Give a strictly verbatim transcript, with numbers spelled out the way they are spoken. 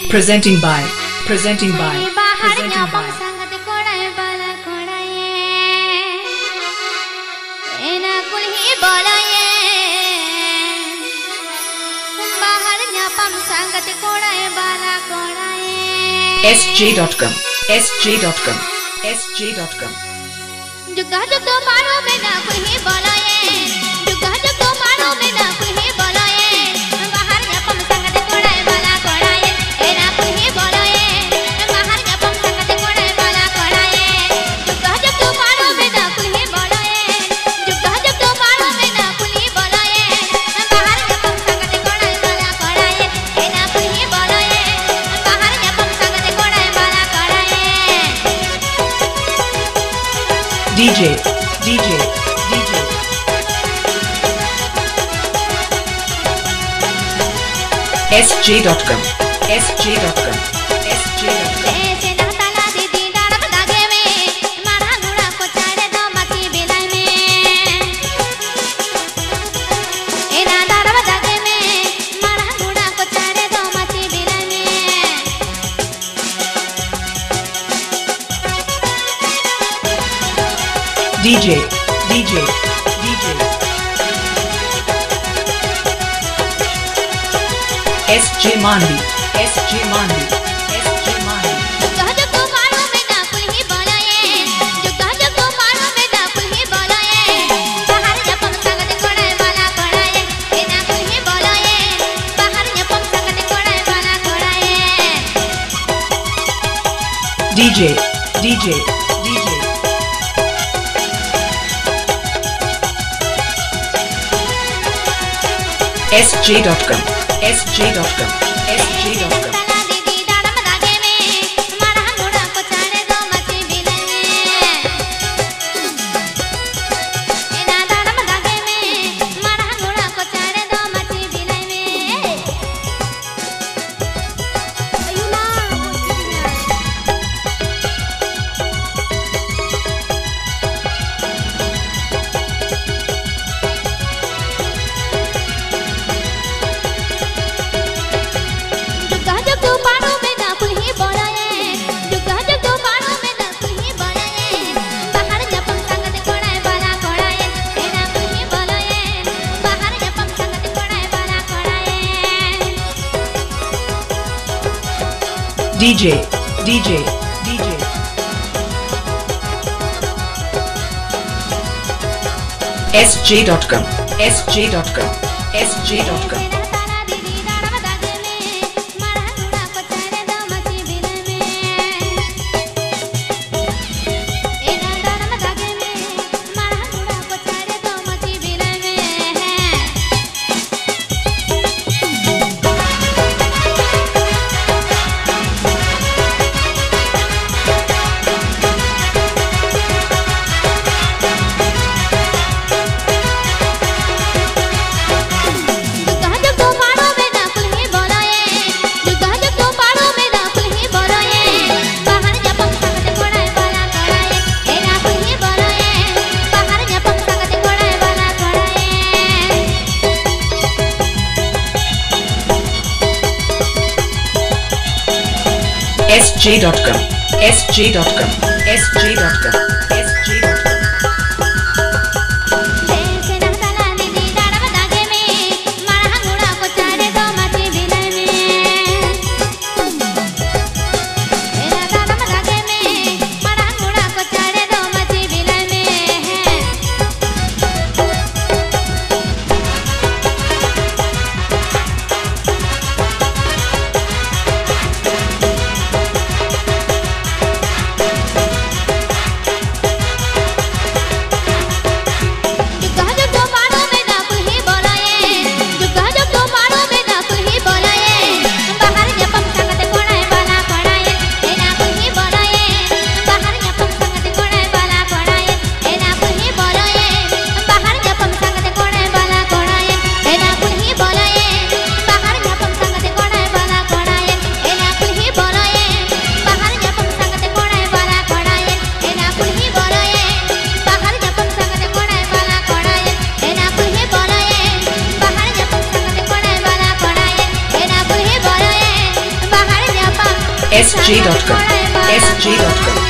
Presenting by, presenting by, presenting by. S J dot com, S J dot com, S J dot com. जुगा जब तो मारो में ना कोई ही बोलाए, जुगा जब तो मारो में ना कोई ही बोलाए, बाहर या पम संगत कोड़ाए वाला कोड़ाए, ए ना कोई ही बोलाए, बाहर या पम संगत कोड़ाए वाला कोड़ाए, जुगा जब तो मारो में ना कोई ही बोलाए, जुगा जब तो मारो में ना कोई ही बोलाए, बाहर या पम संगत कोड़ाए वाला कोड़ाए, ए ना कोई ही बोलाए, बाहर या पम संगत कोड़ाए वाला कोड़ाए. D J, D J, D J. S J dot com, S J dot com, S J dot com. ऐसे ना ताला दीदी डारम दागे में मारा गुड़ा को चारे दो मची बिलाई में ए ना डारम दागे में मारा गुड़ा को चारे दो मची बिलाई में D J, D J, D J. S J Mandi, S J Mandi, S J Mandi. जुगा जब तो मारो में ना कोई ही बोलाए, जुगा जब तो मारो में ना कोई ही बोलाए, बाहर या पम संगत कोड़ाए वाला कोड़ाए, ए ना कोई ही बोलाए, बाहर या पम संगत कोड़ाए वाला कोड़ाए. D J, D J, D J. S J dot com, S J dot com, S J dot com. ताला दीदी डारम दागे में मारा गुड़ा को चारे दो मची बिलाई में ए ना डारम दागे में मारा गुड़ा को चारे दो मची बिलाई में अयो ना जुगा जब तो पारो में ना कोई ही बोलाए, जुगा जब तो पारो में ना कोई ही बोलाए, बाहर या पम संगत कोड़ाए वाला कोड़ाए, ए ना कोई ही बोलाए, बाहर या पम संगत कोड़ाए वाला कोड़ाए. D J, D J, D J. S J dot com, S J dot com, S J dot com. ताला दीदी डारम दागे में मारा गुड़ा को चारे दो मची बिलाई में ए ना डारम दागे में मारा गुड़ा को चारे दो मची बिलाई में जुगा जब तो मारो में ना कोई ही बोलाए, जुगा जब तो मारो में ना कोई ही बोलाए, बाहर या पम संगत कोड़ाए वाला कोड़ाए, ए ना कोई ही बोलाए, बाहर या पम संगत कोड़ाए वाला कोड़ाए. S J dot com, S J dot com, S J dot com, S J dot com. ऐसे ना ताला दीदी डारम दागे में मारा गुड़ा को चारे दो मची बिलाई में ए ना डारम दागे में मारा गुड़ा को चारे दो मची बिलाई में S J dot com S J dot com